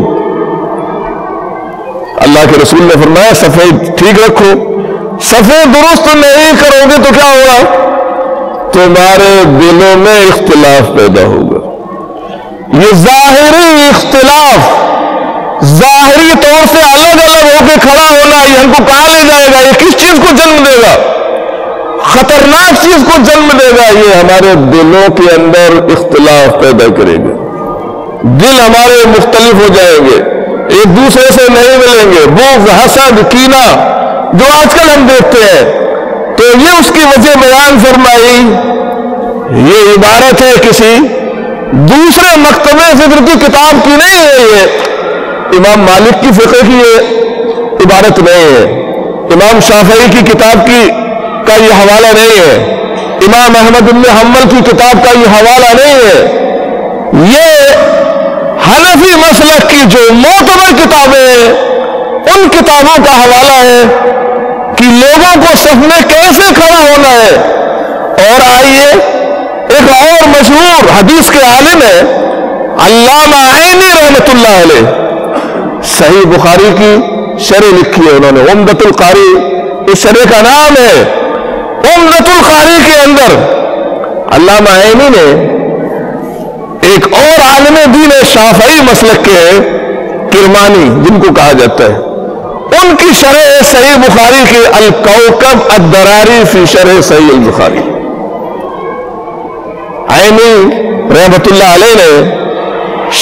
اللہ کے رسول نے فرمایا صفیں ٹھیک رکھو، صفیں درست نہیں کرو گے تو کیا ہوگا؟ تمہارے دلوں میں اختلاف پیدا ہوگا۔ یہ ظاہری اختلاف، ظاہری طور سے الگ الگ ہو کے کھڑا ہونا، یہ ہم کو کہاں لے جائے گا؟ یہ کس چیز کو جنم دے گا؟ خطرناک چیز کو جنم دے گا۔ یہ ہمارے دلوں کے اندر اختلاف پیدا کرے گا، دل ہمارے مختلف ہو جائیں گے، ایک دوسرے سے نہیں ملیں گے، بغض، حسد، کینہ جو آج کل ہم دیکھتے ہیں۔ تو یہ اس کی وجہ بیان فرمائی، یہ عبارت ہے کسی دوسرے مکتبہ فکر کی کتاب کی نہیں ہے، یہ امام مالک کی فقہ کی یہ عبارت نہیں ہے، امام شافعی کی کتاب کا یہ حوالہ نہیں ہے، امام احمد بن حنبل کی کتاب کا یہ حوالہ نہیں ہے، یہ حنفی مسلک کی جو معتبر کتابیں ہیں ان کتابوں کا حوالہ ہے کہ لوگوں کو صف میں کیسے کھڑا ہونا ہے۔ اور آئیے ایک اور مشہور حدیث کے عالم ہے علامہ عینی رحمۃ اللہ علیہ، صحیح بخاری کی شرح لکھی ہے انہوں نے، عمدۃ القاری اس شرح کا نام ہے۔ عمدۃ القاری کے اندر علامہ عینی نے ایک اور عالم دین شافعی مسلک کے کرمانی جن کو کہا جاتا ہے، ان کی شرح صحیح بخاری کی الکوکب الدراری فی شرح صحیح البخاری، عینی رحمۃ اللہ علیہ نے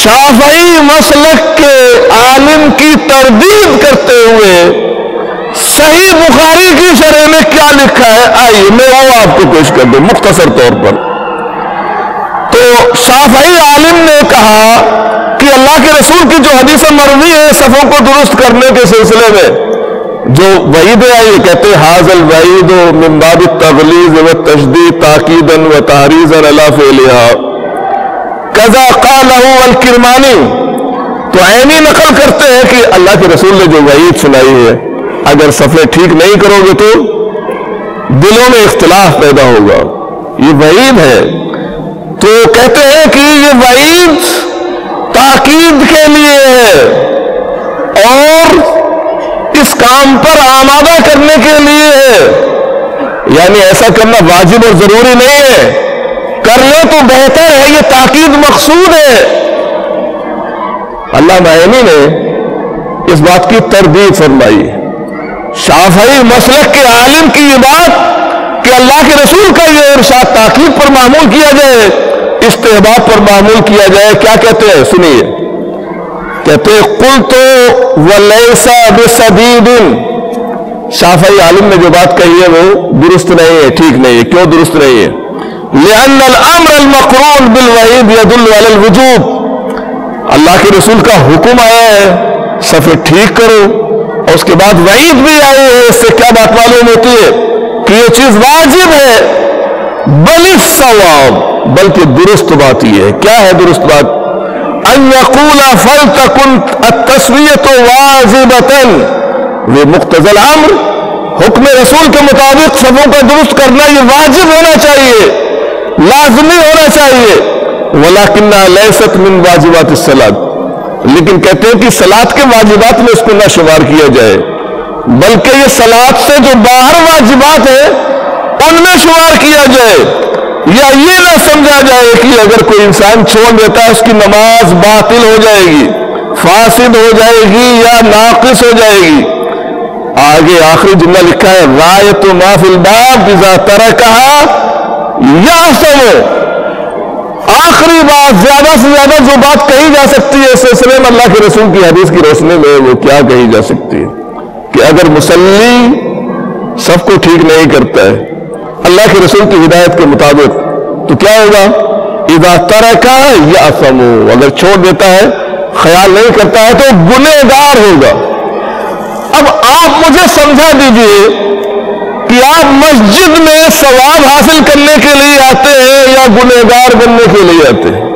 شافعی مسلک کے عالم کی تردید کرتے ہوئے صحیح بخاری کی شرح میں کیا لکھا ہے، آئیے میں وہ آپ کو پیش کر دوں مختصر طور پر۔ تو شافعی عالم نے کہا کہ اللہ کے رسول کی جو حدیث مروی ہے صفوں کو درست کرنے کے سلسلے میں جو وعید آئی، کہتے ہیں حاذ الوعید من باب التغلیظ والتشدید تاکیدا وتحریضا علی فعلها کذا قالہ الکرمانی۔ تو عینی نقل کرتے ہیں کہ اللہ کے رسول نے جو وعید سنائی ہے، اگر صفیں ٹھیک نہیں کرو گے تو دلوں میں اختلاف پیدا ہوگا، یہ وعید ہے۔ تو کہتے ہیں کہ یہ وعید تاکید کے لیے ہے اور اس کام پر آمادہ کرنے کے لیے ہے، یعنی ایسا کرنا واجب اور ضروری نہیں ہے، کر لے تو بہتر ہے، یہ تاکید مقصود ہے۔ علامہ عینی نے اس بات کی تردید فرمائی۔ شافعی مسلک کے عالم کی یہ بات کہ اللہ کے رسول کا یہ ارشاد تاکید پر معمول کیا جائے، استحباب پر معمول کیا جائے، کیا کہتے ہیں سنیے، کہتے ہیں قلت ولیس بسدید۔ شافعی عالم نے جو بات کہی ہے وہ درست نہیں ہے، ٹھیک نہیں ہے۔ کیوں درست نہیں ہے؟ لأن الامر المقرون بالوعید يدل على الوجوب۔ اللہ کے رسول کا حکم آیا ہے صفیں ٹھیک کرو، اور اس کے بعد وعید بھی آئی ہے، اس سے کیا بات معلوم ہوتی ہے کہ یہ چیز واجب ہے۔ بل الصواب، بلکہ درست بات یہ ہے، کیا ہے درست بات؟ ان یقول فلتکن التسویۃ واجبۃ بمقتضی الامر، حکم رسول کے مطابق صفوں کا درست کرنا یہ واجب ہونا چاہیے، لازمی ہونا چاہیے۔ ولکنھا لیست من واجبات الصلاۃ، لیکن کہتے ہیں کہ صلاۃ کے واجبات میں اس کو نہ شمار کیا جائے، بلکہ یہ صلاۃ سے جو باہر واجبات ہیں ان میں شمار کیا جائے، یا یہ نہ سمجھا جائے کہ اگر کوئی انسان چھوڑ دیتا ہے اس کی نماز باطل ہو جائے گی، فاسد ہو جائے گی یا ناقص ہو جائے گی۔ آگے آخری جملہ لکھا ہے غایۃ ما فی الباب اذا ترکھا یأثم۔ آخری بات، زیادہ سے زیادہ جو بات کہی جا سکتی ہے اس سلسلے میں اللہ کے رسول کی حدیث کی روشنی میں، وہ کیا کہی جا سکتی ہے کہ اگر مصلی صف کو ٹھیک نہیں کرتا ہے اللہ کے رسول کی ہدایت کے مطابق تو کیا ہوگا؟ اذا ترکھا یأثم، اگر چھوڑ دیتا ہے، خیال نہیں کرتا ہے تو گنہگار ہوگا۔ اب آپ مجھے سمجھا دیجئے کہ آپ مسجد میں ثواب حاصل کرنے کے لیے آتے ہیں یا گنہگار بننے کے لیے آتے ہیں؟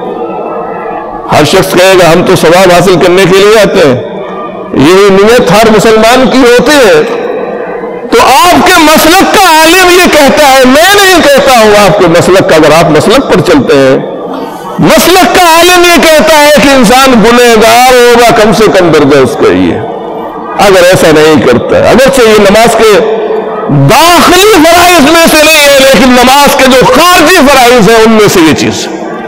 ہر شخص کہے گا ہم تو ثواب حاصل کرنے کے لیے آتے ہیں، یہ نیت ہر مسلمان کی ہوتی ہے۔ تو آپ کے مسلک کا عالم یہ کہتا ہے، میں نہیں کہتا ہوں آپ کے مسلک کا، اگر آپ مسلک پر چلتے ہیں، مسلک کا عالم یہ کہتا ہے کہ انسان گنہگار ہوگا کم سے کم درجہ اس کا یہ، اگر ایسا نہیں کرتا ہے۔ اگرچہ یہ نماز کے داخلی فرائض میں سے نہیں ہے، لیکن نماز کے جو خارجی فرائض ہیں ان میں سے یہ چیز،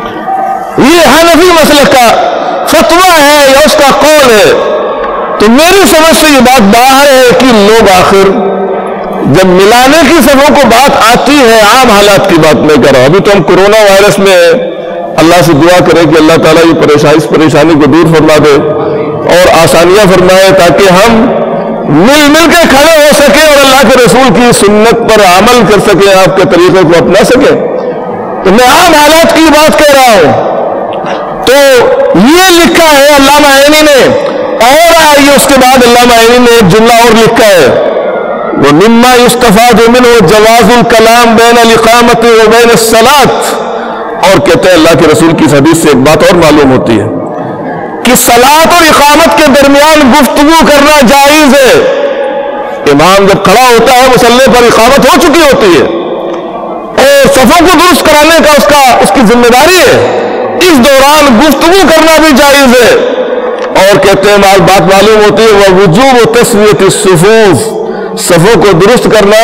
یہ حنفی مسلک کا فتویٰ ہے یا اس کا قول ہے۔ تو میری سمجھ سے یہ بات باہر ہے کہ لوگ آخر جب ملانے کی صفوں کو بات آتی ہے، عام حالات کی بات نہیں کر رہا، ابھی تو ہم کورونا وائرس میں اللہ سے دعا کریں کہ اللہ تعالیٰ یہ پریشانی کو دور فرما دے اور آسانیاں فرمائے تاکہ ہم مل کے کھڑے ہو سکیں اور اللہ کے رسول کی سنت پر عمل کر سکیں، آپ کے طریقے کو اپنا سکیں۔ تو میں عام حالات کی بات کہہ رہا ہوں۔ تو یہ لکھا ہے علامہ عینی نے، اور آئیے اس کے بعد علامہ عینی نے ایک جملہ اور لکھا ہے، وہ مما یستفاد منہ جواز الکلام بین الاقامۃ و بین الصلاۃ، اور کہتے ہیں اللہ کے رسول کی اس حدیث سے ایک بات اور معلوم ہوتی ہے کہ صلاۃ اور اقامت کے درمیان گفتگو کرنا جائز ہے۔ امام جب کھڑا ہوتا ہے مصلی پر اقامت ہو چکی ہوتی ہے اور صفوں کو درست کرانے کا اس کی ذمہ داری ہے، اس دوران گفتگو کرنا بھی جائز ہے۔ اور کہتے ہیں بات معلوم ہوتی ہے ووجوب تسویۃ الصفوف، صفوں کو درست کرنا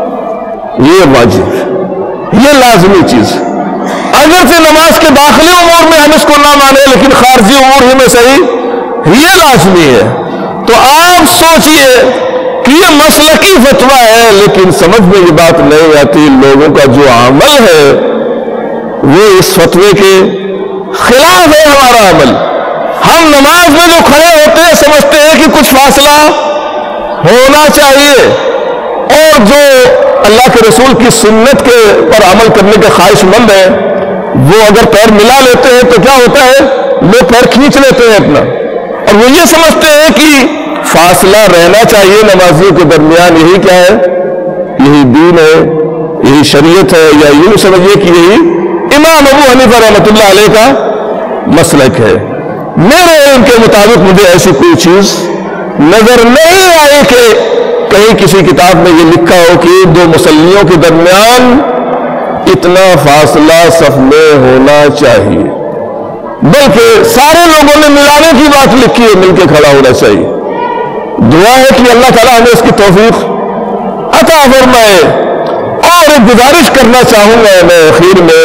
یہ واجب، یہ لازمی چیز۔ اگرچہ نماز کے داخلی امور میں ہم اس کو نہ مانیں، لیکن خارجی امور ہی میں صحیح یہ لازمی ہے۔ تو آپ سوچئے کہ یہ مسلکی فتویٰ ہے، لیکن سمجھ میں یہ بات نہیں آتی لوگوں کا جو عمل ہے وہ اس فتوے کے خلاف ہے ہمارا عمل۔ ہم نماز میں جو کھڑے ہوتے ہیں سمجھتے ہیں کہ کچھ فاصلہ ہونا چاہیے، اور جو اللہ کے رسول کی سنت کے پر عمل کرنے کے خواہش مند ہیں وہ اگر پیر ملا لیتے ہیں تو کیا ہوتا ہے، لوگ پیر کھینچ لیتے ہیں اپنا، اور وہ یہ سمجھتے ہیں کہ فاصلہ رہنا چاہیے نمازیوں کے درمیان، یہی کیا ہے، یہی دین ہے، یہی شریعت ہے، یا یوں سمجھیے کہ یہی امام ابو حنیفہ رحمۃ اللہ علیہ کا مسلک ہے۔ میرے علم کے مطابق مجھے ایسی کوئی چیز نظر نہیں آئی کہ کہیں کسی کتاب میں یہ لکھا ہو کہ دو مصلیوں کے درمیان اتنا فاصلہ صف میں ہونا چاہیے، بلکہ سارے لوگوں نے ملانے کی بات لکھی ہے، مل کے کھڑا ہونا چاہیے۔ دعا ہے کہ اللہ تعالیٰ ہمیں اس کی توفیق عطا فرمائے۔ اور ایک گزارش کرنا چاہوں گا میں اخیر میں،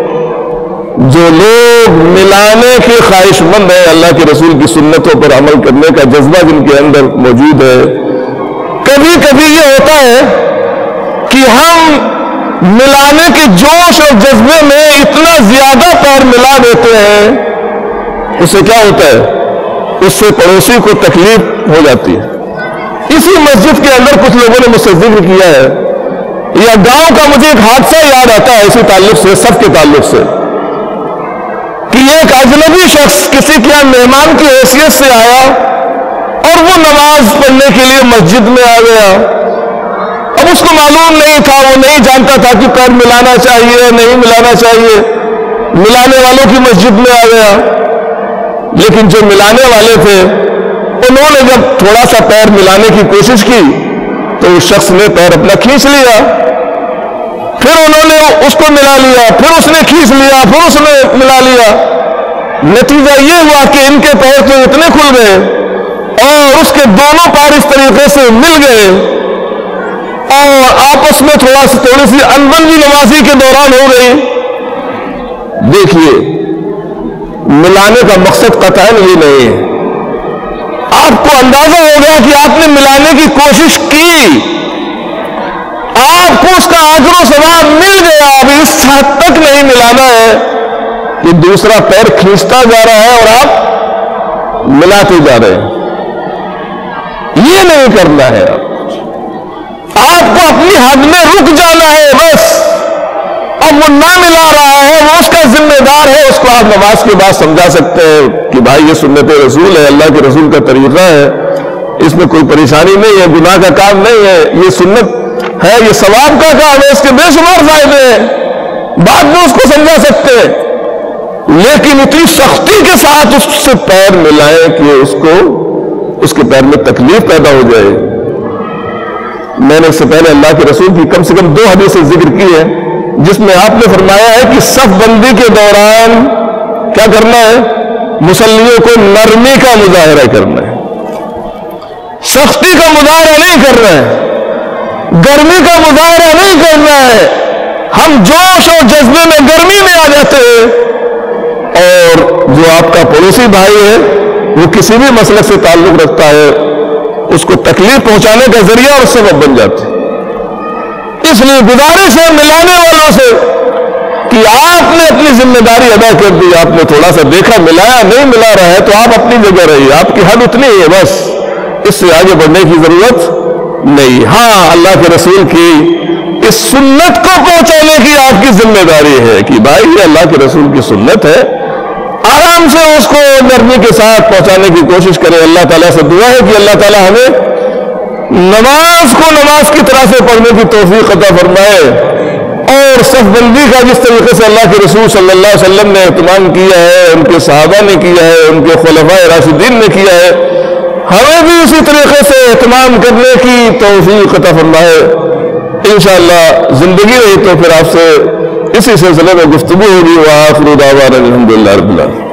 جو لوگ ملانے کے خواہش مند ہیں، اللہ کے رسول کی سنتوں پر عمل کرنے کا جذبہ جن کے اندر موجود ہے، کبھی کبھی یہ ہوتا ہے کہ ہم ملانے کے جوش اور جذبے میں اتنا زیادہ پیر ملا دیتے ہیں، اس سے کیا ہوتا ہے، اس سے پڑوسی کو تکلیف ہو جاتی ہے۔ اسی مسجد کے اندر کچھ لوگوں نے مجھ سے ذکر کیا ہے، یا گاؤں کا مجھے ایک حادثہ یاد آتا ہے اسی تعلق سے، صف کے تعلق سے، کہ ایک اجنبی شخص کسی کے یہاں مہمان کی حیثیت سے آیا اور وہ نماز پڑھنے کے لیے مسجد میں آ گیا۔ اب اس کو معلوم نہیں تھا، وہ نہیں جانتا تھا کہ پیر ملانا چاہیے نہیں ملانا چاہیے، ملانے والوں کی مسجد میں آ گیا۔ لیکن جو ملانے والے تھے انہوں نے جب تھوڑا سا پیر ملانے کی کوشش کی تو اس شخص نے پیر اپنا کھینچ لیا، پھر انہوں نے اس کو ملا لیا، پھر اس نے کھینچ لیا، پھر اس نے ملا لیا۔ نتیجہ یہ ہوا کہ ان کے پیر تو اتنے کھل گئے اور اس کے دونوں پیر اس طریقے سے مل گئے، اور آپس میں تھوڑی سی انبن بھی نمازی کے دوران ہو گئی۔ دیکھیے، ملانے کا مقصد قطعاً یہ نہیں ہے۔ آپ کو اندازہ ہو گیا کہ آپ نے ملانے کی کوشش کی، آپ کو اس کا اجر و ثواب مل گیا، اب اس حد تک نہیں ملانا ہے کہ دوسرا پیر کھینچتا جا رہا ہے اور آپ ملاتے جا رہے ہیں، یہ نہیں کرنا ہے۔ آپ کو اپنی حد میں رک جانا ہے بس۔ اب وہ نہ ملا رہا ہے، وہ اس کا ذمہ دار ہے، اس کو آپ نماز کے بعد سمجھا سکتے ہیں کہ بھائی یہ سنت رسول ہے، اللہ کے رسول کا طریقہ ہے، اس میں کوئی پریشانی نہیں ہے، گناہ کا کام نہیں ہے، یہ سنت ہے، یہ ثواب کا کام ہے، اس کے بے شمار فائدے ہیں، بعد میں اس کو سمجھا سکتے ہیں۔ لیکن اتنی سختی کے ساتھ اس سے پیر ملائیں کہ اس کے پیر میں تکلیف پیدا ہو جائے۔ میں نے اس سے پہلے اللہ کے رسول کی کم سے کم 2 حدیثیں ذکر کی ہیں جس میں آپ نے فرمایا ہے کہ صف بندی کے دوران کیا کرنا ہے، مصلیوں کو نرمی کا مظاہرہ کرنا ہے، سختی کا مظاہرہ نہیں کرنا ہے، گرمی کا مظاہرہ نہیں کرنا ہے۔ ہم جوش اور جذبے میں گرمی میں آ جاتے ہیں، اور جو آپ کا پڑوسی بھائی ہے وہ کسی بھی مسئلے سے تعلق رکھتا ہے، اس کو تکلیف پہنچانے کا ذریعہ اور سبب بن جاتے ہیں۔ اس لیے گزارش ہے ملانے والوں سے کہ آپ نے اپنی ذمہ داری ادا کر دی، آپ نے تھوڑا سا دیکھا ملایا نہیں ملا رہا ہے تو آپ اپنی جگہ رہیے، آپ کی حد اتنی ہے بس، اس سے آگے بڑھنے کی ضرورت نہیں۔ ہاں، اللہ کے رسول کی اس سنت کو پہنچانے کی آپ کی ذمہ داری ہے کہ بھائی یہ اللہ کے رسول کی سنت ہے، آرام سے اس کو نرمی کے ساتھ پہنچانے کی کوشش کریں۔ اللہ تعالیٰ سے دعا ہے کہ اللہ تعالیٰ ہمیں نماز کو نماز کی طرح سے پڑھنے کی توفیق عطا فرمائے، اور صف بندی کا جس طریقے سے اللہ کے رسول صلی اللہ علیہ وسلم نے اہتمام کیا ہے، ان کے صحابہ نے کیا ہے، ان کے خلفائے راشدین نے کیا ہے، ہمیں بھی اسی طریقے سے اہتمام کرنے کی توفیق عطا فرمائے۔ انشاءاللہ زندگی رہی تو پھر آپ سے اسی سلسلے میں گفتگو ہوگی۔ وآخر دعوانا الحمدللہ رب العالمین۔